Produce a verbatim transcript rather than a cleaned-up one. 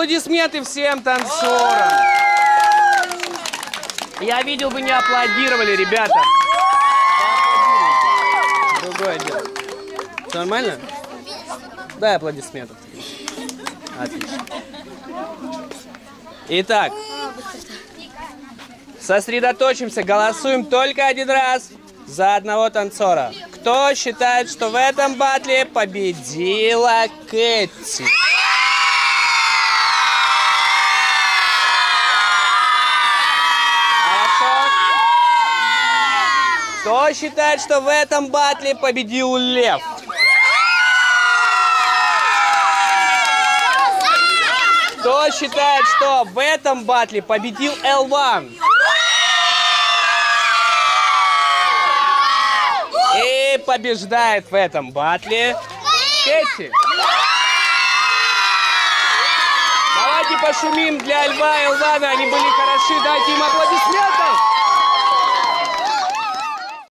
Аплодисменты всем танцорам. Я видел, вы не аплодировали, ребята. Другое дело. Все нормально? Дай аплодисментов. Отлично. Итак, сосредоточимся, голосуем только один раз за одного танцора. Кто считает, что в этом батле победила Кэти? Хорошо. Кто считает, что в этом батле победил Лев? Кто считает, что в этом батле победил эл один? И побеждает в этом батле Кэти. Давайте пошумим для Льва и Элвана, они были хороши, дайте им аплодисментов.